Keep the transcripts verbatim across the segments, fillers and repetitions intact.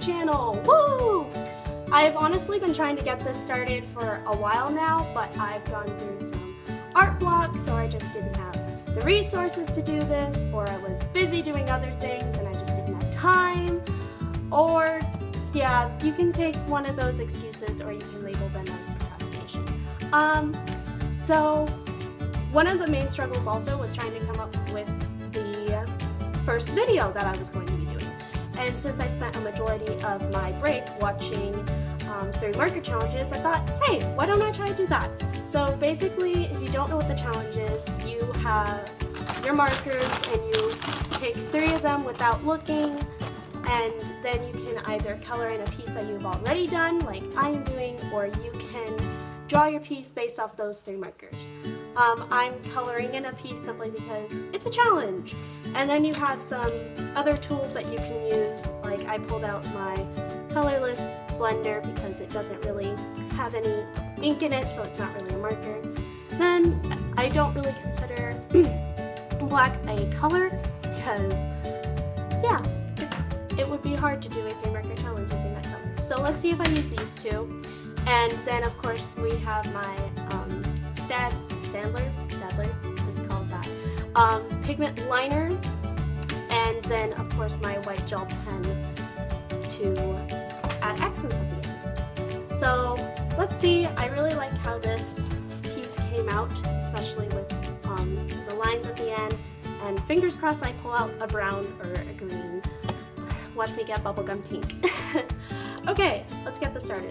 channel. Woo! I've honestly been trying to get this started for a while now, but I've gone through some art blocks, so I just didn't have the resources to do this, or I was busy doing other things and I just didn't have time, or yeah, you can take one of those excuses or you can label them as procrastination. Um, so one of the main struggles also was trying to come up with the first video that I was going to be doing. And since I spent a majority of my break watching um, three marker challenges, I thought, hey, why don't I try to do that? So basically, if you don't know what the challenge is, you have your markers and you take three of them without looking, and then you can either color in a piece that you've already done, like I'm doing, or you can draw your piece based off those three markers. Um, I'm coloring in a piece simply because it's a challenge. And then you have some other tools that you can use, like I pulled out my colorless blender because it doesn't really have any ink in it, so it's not really a marker. Then I don't really consider black a color because, yeah, it's it would be hard to do a three marker challenge using that color. So let's see if I use these two. And then of course we have my um, Stad, Stadler, Stadler is called that, um, pigment liner, and then of course my white gel pen to add accents at the end. So let's see, I really like how this piece came out, especially with um, the lines at the end, and fingers crossed I pull out a brown or a green. Watch me get bubblegum pink. Okay, let's get this started.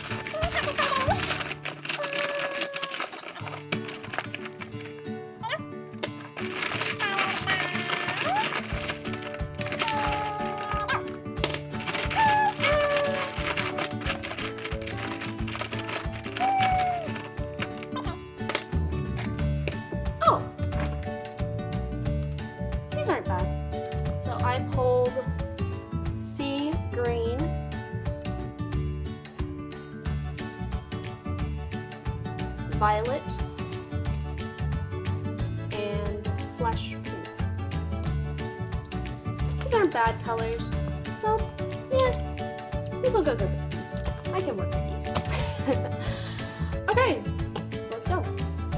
Oh, these aren't bad. So I pulled sea green, violet, and flesh pink. These aren't bad colors. Well, yeah, these will go good with these. I can work with these. Okay, so let's go.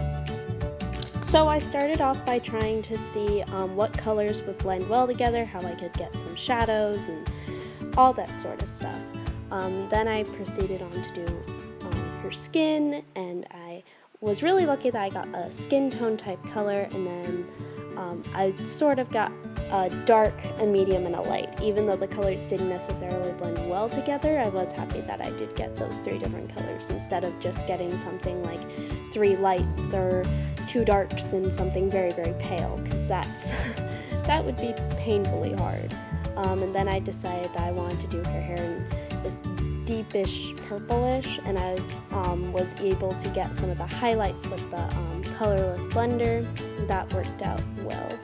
So I started off by trying to see um, what colors would blend well together, how I could get some shadows and all that sort of stuff. Um, then I proceeded on to do um, her skin, and I was really lucky that I got a skin tone type color, and then um, I sort of got a dark, a medium, and a light. Even though the colors didn't necessarily blend well together, I was happy that I did get those three different colors instead of just getting something like three lights or two darks and something very, very pale, because that's that would be painfully hard. Um, and then I decided that I wanted to do her hair in this deepish purplish, and I um, was able to get some of the highlights with the um, colorless blender. That worked out well.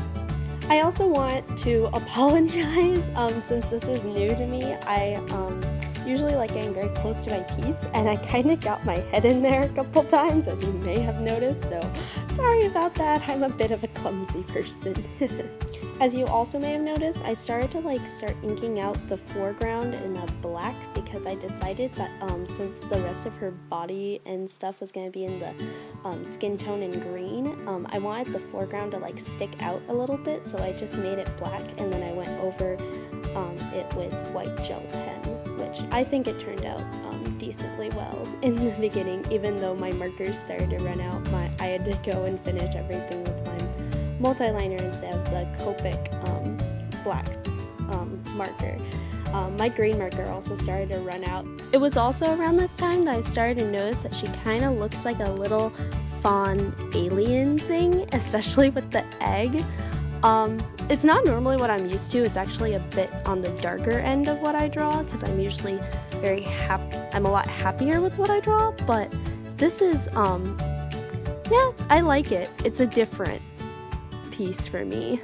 I also want to apologize um, since this is new to me. I um, usually like getting very close to my piece, and I kind of got my head in there a couple times, as you may have noticed, so sorry about that. I'm a bit of a clumsy person. As you also may have noticed, I started to like start inking out the foreground in a black because I decided that um, since the rest of her body and stuff was going to be in the um, skin tone in green, um, I wanted the foreground to like stick out a little bit, so I just made it black, and then I went over um, it with white gel pen, which I think it turned out um, decently well in the beginning. Even though my markers started to run out, my I had to go and finish everything with my multi-liner instead of the Copic um, black um, marker. Um, my green marker also started to run out. It was also around this time that I started to notice that she kind of looks like a little fawn alien thing, especially with the egg. Um, it's not normally what I'm used to. It's actually a bit on the darker end of what I draw because I'm usually very happy. I'm a lot happier with what I draw, but this is, um, yeah, I like it. It's a different piece for me.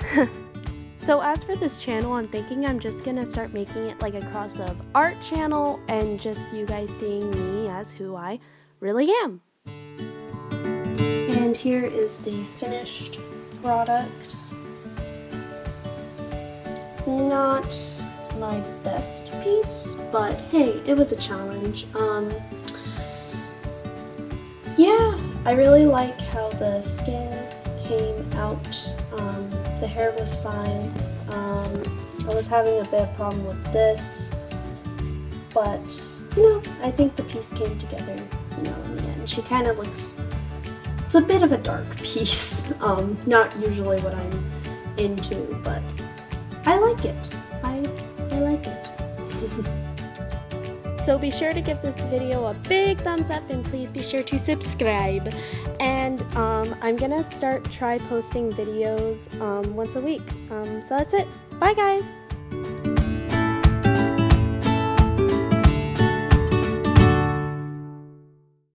So as for this channel, I'm thinking I'm just gonna start making it like a cross of art channel and just you guys seeing me as who I really am. And here is the finished product. It's not my best piece, but hey, it was a challenge. Um, yeah, I really like how the skin came out. Um, the hair was fine. Um, I was having a bit of problem with this, but you know, I think the piece came together, you know, in the end. She kind of looks, it's a bit of a dark piece, um, not usually what I'm into, but I like it. I, I like it. So be sure to give this video a big thumbs up and please be sure to subscribe. And um, I'm gonna start try posting videos um, once a week. Um, so that's it. Bye guys!